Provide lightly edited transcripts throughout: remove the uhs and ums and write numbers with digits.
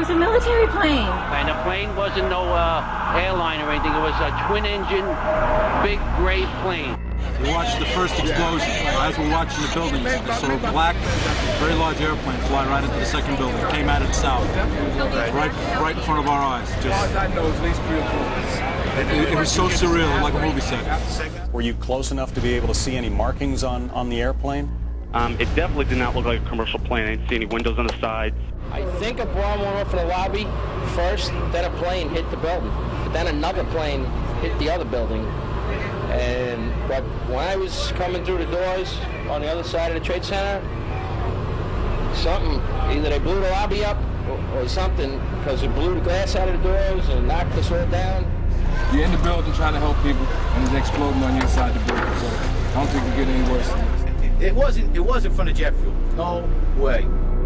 a military plane. And the plane wasn't no airline or anything. It was a twin-engine, big gray plane. We watched the first explosion. As we're watching the buildings, I saw a black, very large airplane fly right into the second building. It came out of the south, right in front of our eyes. It was so surreal, like a movie set. Were you close enough to be able to see any markings on the airplane? It definitely did not look like a commercial plane. I didn't see any windows on the sides. I think a bomb went off in the lobby first, then a plane hit the building. But then another plane hit the other building. But when I was coming through the doors on the other side of the Trade Center, either they blew the lobby up or something, because it blew the glass out of the doors and knocked us all down. You're in the building trying to help people, and it's exploding on your side of the building, so I don't think it could get any worse than this. It wasn't from the jet fuel. No way.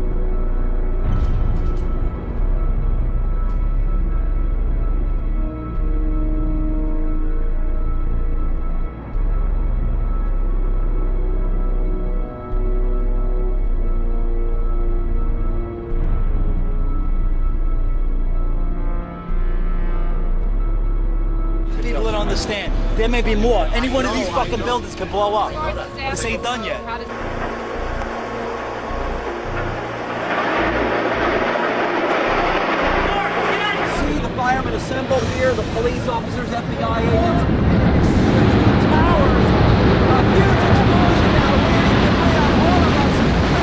People don't understand. There may be more. Any one of these fucking buildings could blow up. This ain't done yet. See the firemen assembled here, the police officers, FBI agents. Towers, a huge explosion now, raining debris on all of us.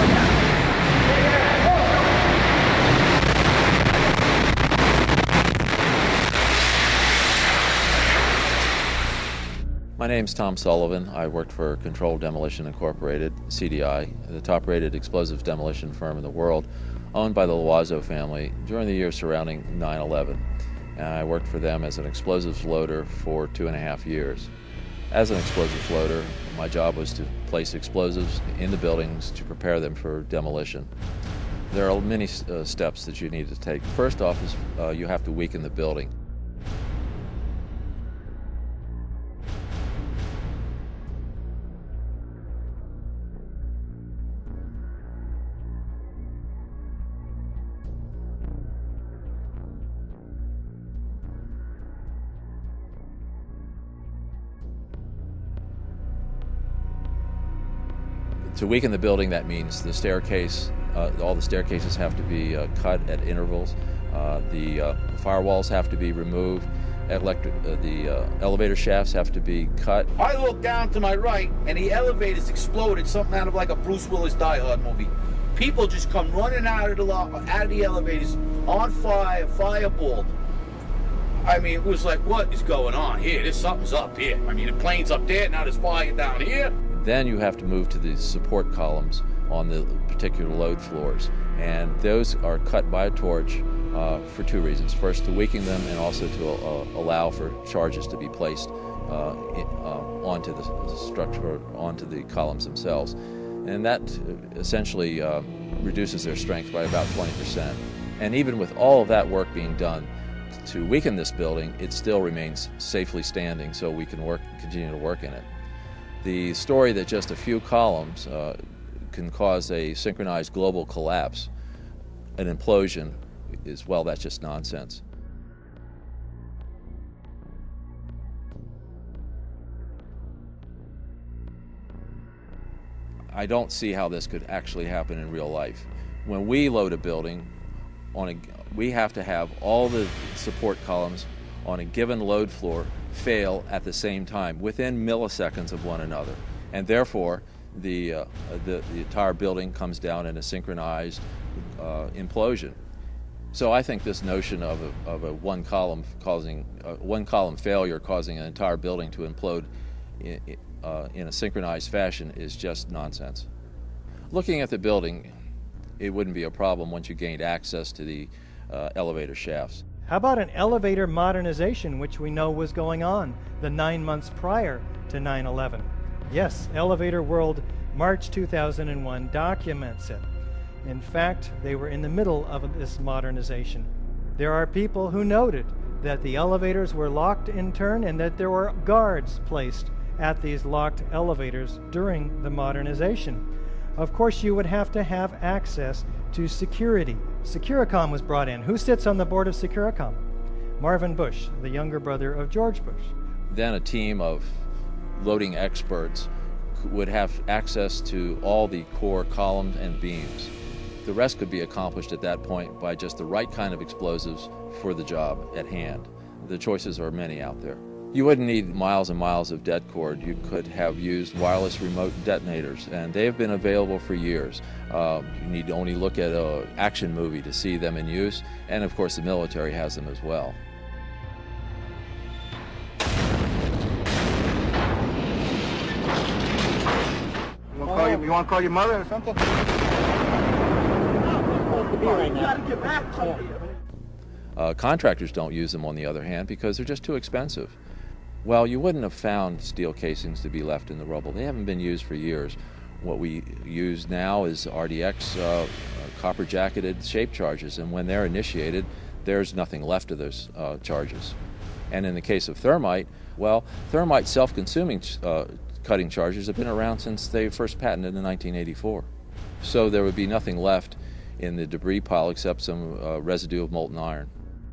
My name's Tom Sullivan. I worked for Controlled Demolition Incorporated, CDI, the top-rated explosives demolition firm in the world, owned by the Loiseau family during the years surrounding 9/11. And I worked for them as an explosives loader for 2.5 years. As an explosives loader, my job was to place explosives in the buildings to prepare them for demolition. There are many steps that you need to take. First off is you have to weaken the building. To weaken the building, that means the staircase, all the staircases have to be cut at intervals. The firewalls have to be removed. The elevator shafts have to be cut. I looked down to my right, and the elevators exploded, something out of like a Bruce Willis Die Hard movie. People just come running out of the elevators on fire, fireballed. I mean, it was like, what is going on here? Something's up here. I mean, the plane's up there, now there's fire down here. Then you have to move to the support columns on the particular load floors, and those are cut by a torch for two reasons. First, to weaken them, and also to allow for charges to be placed onto the structure, onto the columns themselves. And that essentially reduces their strength by about 20%. And even with all of that work being done to weaken this building, it still remains safely standing, so we can continue to work in it. The story that just a few columns can cause a synchronized global collapse, an implosion, is, well, that's just nonsense. I don't see how this could actually happen in real life. When we load a building, we have to have all the support columns on a given load floor fail at the same time, within milliseconds of one another. And therefore, the entire building comes down in a synchronized implosion. So I think this notion of a one column failure causing an entire building to implode in a synchronized fashion is just nonsense. Looking at the building, it wouldn't be a problem once you gained access to the elevator shafts. How about an elevator modernization, which we know was going on the 9 months prior to 9/11? Yes, Elevator World, March 2001 documents it. In fact, they were in the middle of this modernization. There are people who noted that the elevators were locked in turn and that there were guards placed at these locked elevators during the modernization. Of course, you would have to have access to security Securicom was brought in. Who sits on the board of Securicom? Marvin Bush, the younger brother of George Bush. Then a team of loading experts would have access to all the core columns and beams. The rest could be accomplished at that point by just the right kind of explosives for the job at hand. The choices are many out there. You wouldn't need miles and miles of det cord. You could have used wireless remote detonators, and they have been available for years. You need to only look at an action movie to see them in use, and of course the military has them as well. You want to call your mother or something? Contractors don't use them, on the other hand, because they're just too expensive. Well, you wouldn't have found steel casings to be left in the rubble. They haven't been used for years. What we use now is RDX copper-jacketed shape charges, and when they're initiated, there's nothing left of those charges. And in the case of thermite, well, thermite self-consuming cutting charges have been around since they first patented in 1984. So there would be nothing left in the debris pile except some residue of molten iron.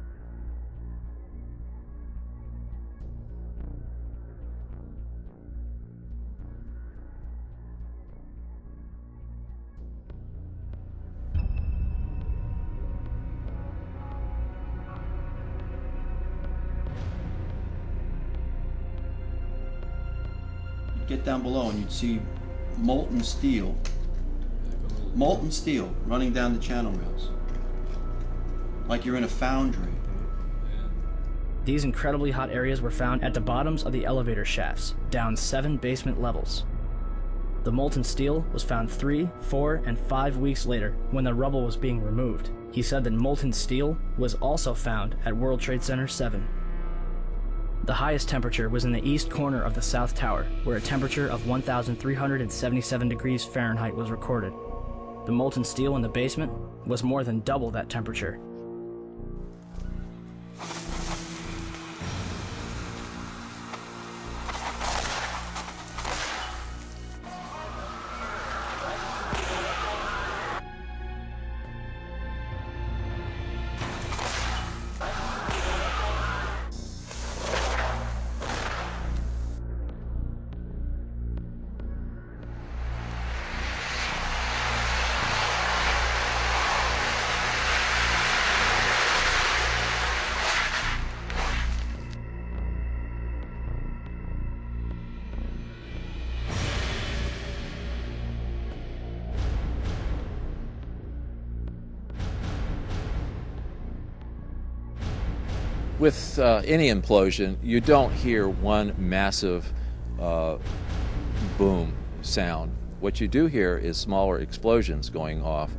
Get down below and you'd see molten steel running down the channel rails, like you're in a foundry. These incredibly hot areas were found at the bottoms of the elevator shafts, down 7 basement levels. The molten steel was found 3, 4, and 5 weeks later when the rubble was being removed. He said that molten steel was also found at World Trade Center 7. The highest temperature was in the east corner of the South Tower, where a temperature of 1,377 degrees Fahrenheit was recorded. The molten steel in the basement was more than double that temperature. With any implosion, you don't hear one massive boom sound. What you do hear is smaller explosions going off.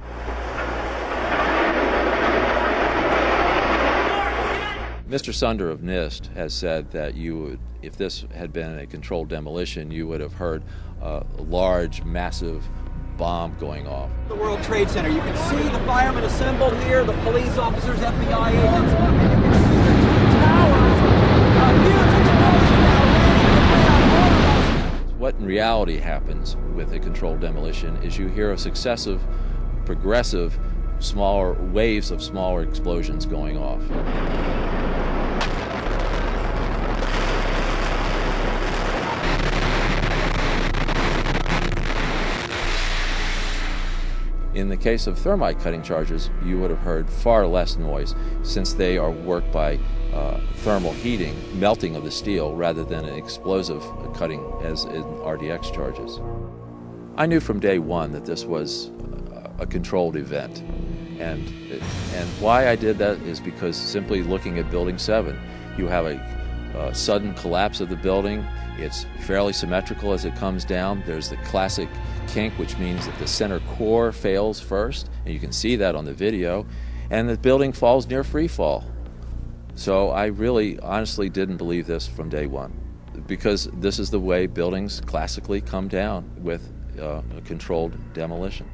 Mr. Sunder of NIST has said that you would, if this had been a controlled demolition, you would have heard a large, massive bomb going off. The World Trade Center. You can see the firemen assembled here, the police officers, FBI agents, and you can see the two towers. A huge explosion now. What in reality happens with a controlled demolition is you hear a successive, progressive, smaller waves of smaller explosions going off. In the case of thermite cutting charges, you would have heard far less noise, since they are worked by thermal heating, melting of the steel, rather than an explosive cutting as in RDX charges. I knew from day one that this was a controlled event, and why I did that is because simply looking at Building 7, you have a sudden collapse of the building. It's fairly symmetrical as it comes down. There's the classic kink, which means that the center core fails first, and you can see that on the video, and the building falls near free fall. So I really honestly didn't believe this from day one, because this is the way buildings classically come down with a controlled demolition.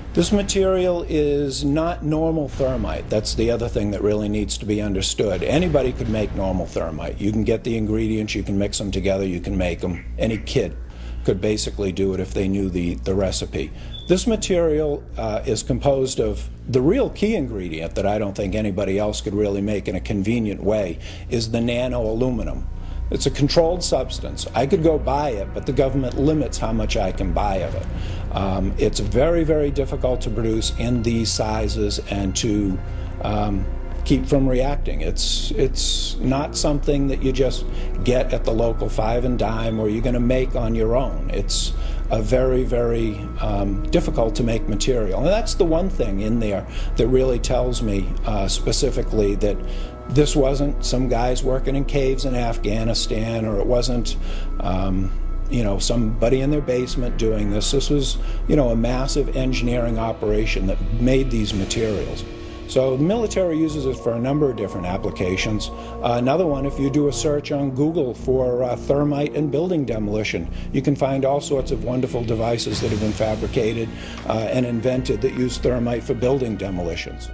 This material is not normal thermite. That's the other thing that really needs to be understood. Anybody could make normal thermite. You can get the ingredients, you can mix them together, you can make them. Any kid could basically do it if they knew the recipe. This material is composed of the real key ingredient that I don't think anybody else could really make in a convenient way is the nano aluminum. It's a controlled substance. I could go buy it, but the government limits how much I can buy of it. It's very, very difficult to produce in these sizes and to keep from reacting. It's not something that you just get at the local 5 and dime or you're going to make on your own. It's a very, very difficult to make material. And that's the one thing in there that really tells me specifically that this wasn't some guys working in caves in Afghanistan, or it wasn't you know, somebody in their basement doing this. This was, you know, a massive engineering operation that made these materials. So the military uses it for a number of different applications. Another one, if you do a search on Google for thermite and building demolition, you can find all sorts of wonderful devices that have been fabricated and invented that use thermite for building demolitions.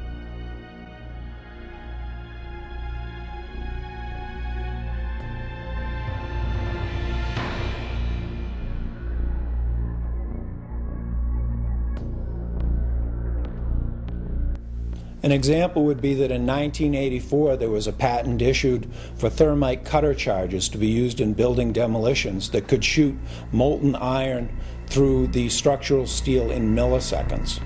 An example would be that in 1984 there was a patent issued for thermite cutter charges to be used in building demolitions that could shoot molten iron through the structural steel in milliseconds.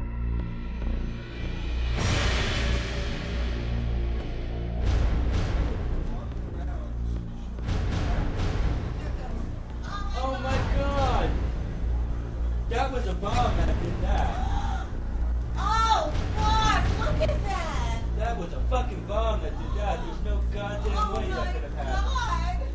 Oh my God! That was a bomb that did that. That was a fucking bomb that did that. There's no goddamn way that could have happened.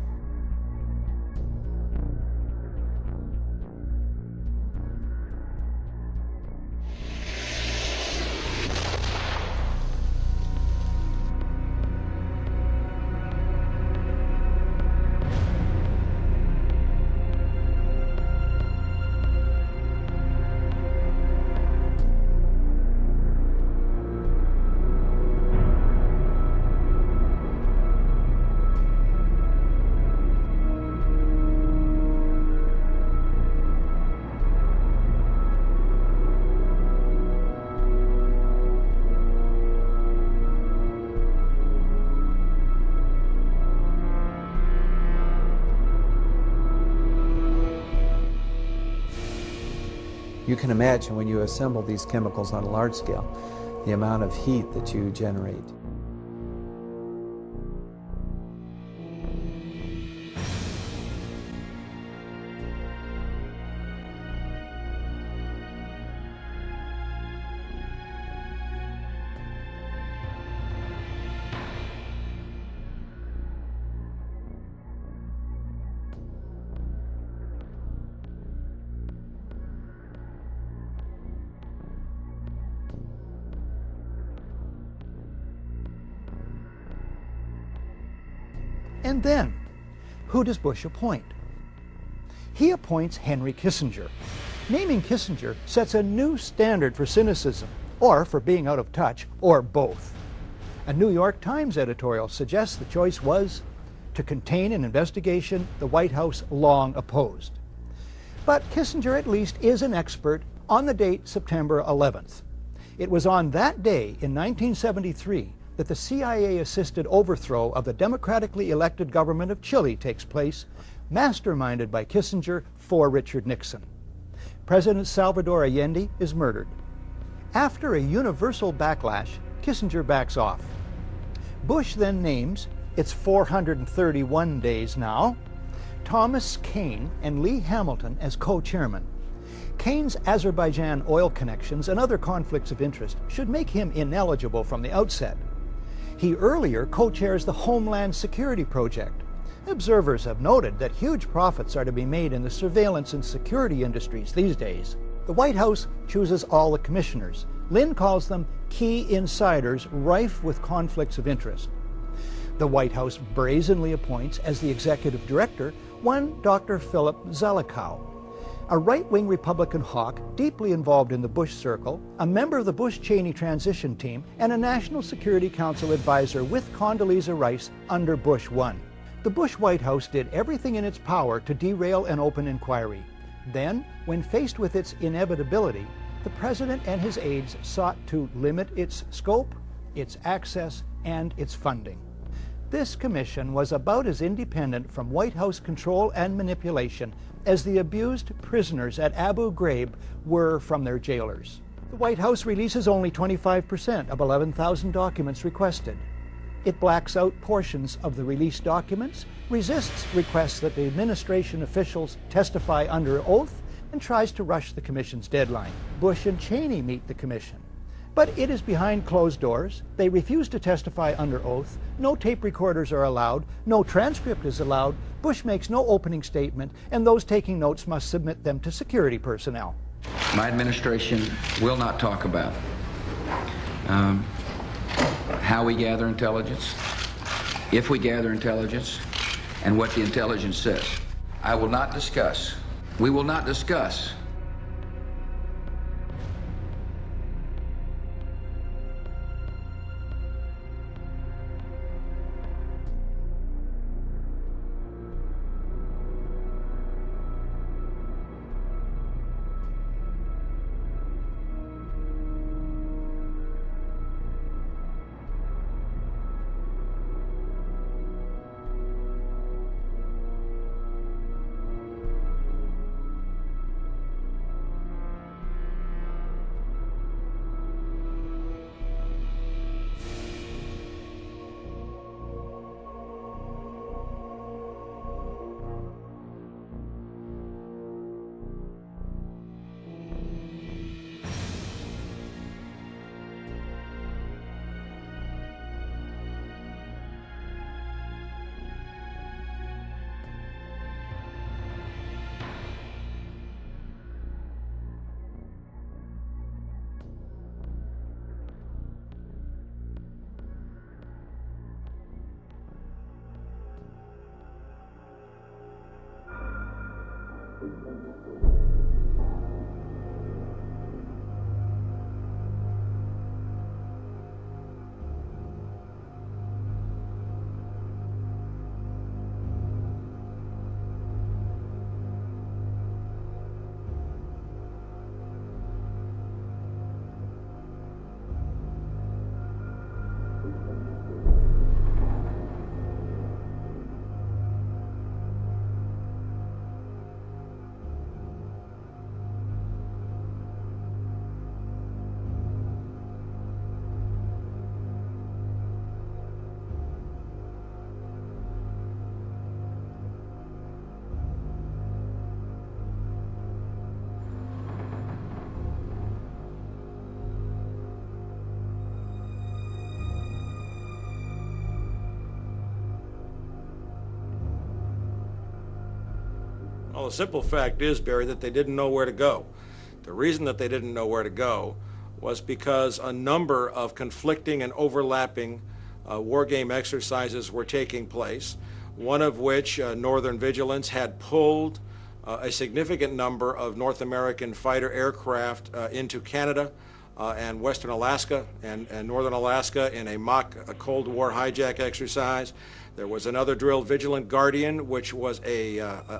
You can imagine when you assemble these chemicals on a large scale, the amount of heat that you generate. And then, who does Bush appoint? He appoints Henry Kissinger. Naming Kissinger sets a new standard for cynicism, or for being out of touch, or both. A New York Times editorial suggests the choice was to contain an investigation the White House long opposed. But Kissinger at least is an expert on the date September 11th. It was on that day in 1973 that the CIA-assisted overthrow of the democratically elected government of Chile takes place, masterminded by Kissinger for Richard Nixon. President Salvador Allende is murdered. After a universal backlash, Kissinger backs off. Bush then names, it's 431 days now, Thomas Kean and Lee Hamilton as co-chairmen. Kean's Azerbaijan oil connections and other conflicts of interest should make him ineligible from the outset. He earlier co-chairs the Homeland Security Project. Observers have noted that huge profits are to be made in the surveillance and security industries these days. The White House chooses all the commissioners. Lynn calls them key insiders rife with conflicts of interest. The White House brazenly appoints as the executive director one Dr. Philip Zelikow. a right-wing Republican hawk deeply involved in the Bush circle, a member of the Bush-Cheney transition team, and a National Security Council advisor with Condoleezza Rice under Bush 1. The Bush White House did everything in its power to derail an open inquiry. Then, when faced with its inevitability, the president and his aides sought to limit its scope, its access, and its funding. This commission was about as independent from White House control and manipulation as the abused prisoners at Abu Ghraib were from their jailers. The White House releases only 25% of 11,000 documents requested. It blacks out portions of the released documents, resists requests that the administration officials testify under oath, and tries to rush the commission's deadline. Bush and Cheney meet the commission. But it is behind closed doors. They refuse to testify under oath. No tape recorders are allowed. No transcript is allowed. Bush makes no opening statement, and those taking notes must submit them to security personnel. My administration will not talk about how we gather intelligence, if we gather intelligence, and what the intelligence says. I will not discuss. We will not discuss Well, the simple fact is, Barry, that they didn't know where to go. The reason that they didn't know where to go was because a number of conflicting and overlapping war game exercises were taking place, one of which, Northern Vigilance, had pulled a significant number of North American fighter aircraft into Canada and Western Alaska and Northern Alaska in a mock Cold War hijack exercise. There was another drill, Vigilant Guardian, which was a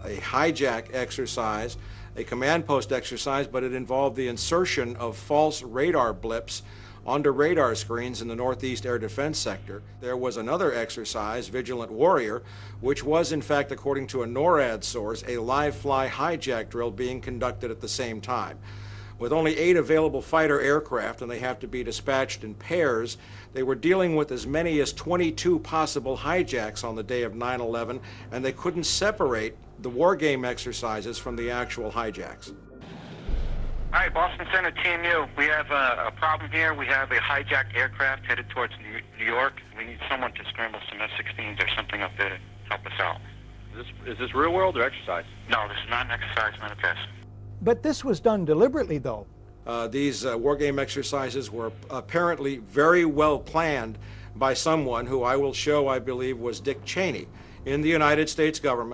hijack exercise, a command post exercise, but it involved the insertion of false radar blips onto radar screens in the Northeast Air Defense Sector. There was another exercise, Vigilant Warrior, which was in fact, according to a NORAD source, a live fly hijack drill being conducted at the same time. With only 8 available fighter aircraft, and they have to be dispatched in pairs, they were dealing with as many as 22 possible hijacks on the day of 9/11, and they couldn't separate the war game exercises from the actual hijacks. Hi, Boston Center, Team U. We have a problem here. We have a hijacked aircraft headed towards New York. We need someone to scramble some F-16s or something up there to help us out. Is this real world or exercise? No, this is not an exercise, not a test. But this was done deliberately, though. These war game exercises were apparently very well planned by someone who I will show, I believe, was Dick Cheney in the United States government.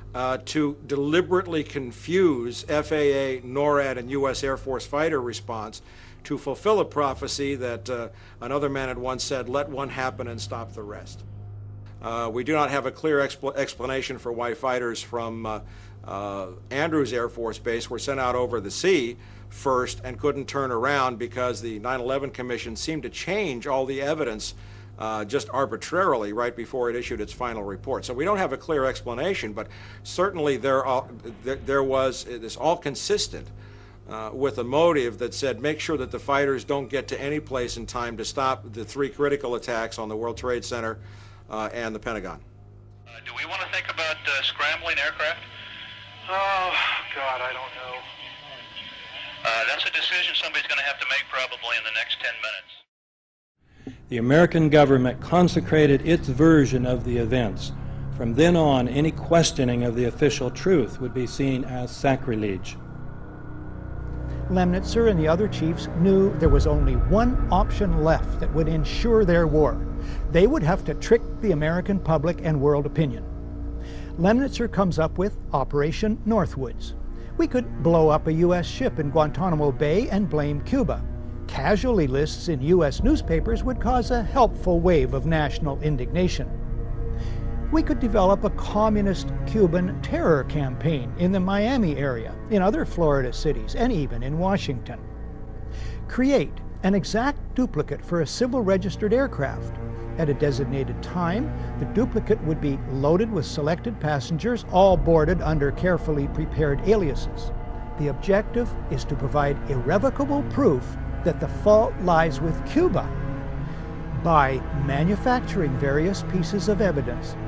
to deliberately confuse FAA, NORAD, and U.S. Air Force fighter response to fulfill a prophecy that another man had once said, "Let one happen and stop the rest." We do not have a clear explanation for why fighters from Andrews Air Force Base were sent out over the sea first and couldn't turn around, because the 9/11 Commission seemed to change all the evidence just arbitrarily right before it issued its final report. So we don't have a clear explanation, but certainly there was, it is all consistent with a motive that said, make sure that the fighters don't get to any place in time to stop the 3 critical attacks on the World Trade Center and the Pentagon. Do we want to think about scrambling aircraft? Oh, God, I don't know. That's a decision somebody's going to have to make probably in the next 10 minutes. The American government consecrated its version of the events. From then on, any questioning of the official truth would be seen as sacrilege. Lemnitzer and the other chiefs knew there was only one option left that would ensure their war. They would have to trick the American public and world opinion. Lemnitzer comes up with Operation Northwoods. We could blow up a U.S. ship in Guantanamo Bay and blame Cuba. Casualty lists in U.S. newspapers would cause a helpful wave of national indignation. We could develop a communist Cuban terror campaign in the Miami area, in other Florida cities, and even in Washington. Create an exact duplicate for a civil registered aircraft. At a designated time, the duplicate would be loaded with selected passengers, all boarded under carefully prepared aliases. The objective is to provide irrevocable proof that the fault lies with Cuba by manufacturing various pieces of evidence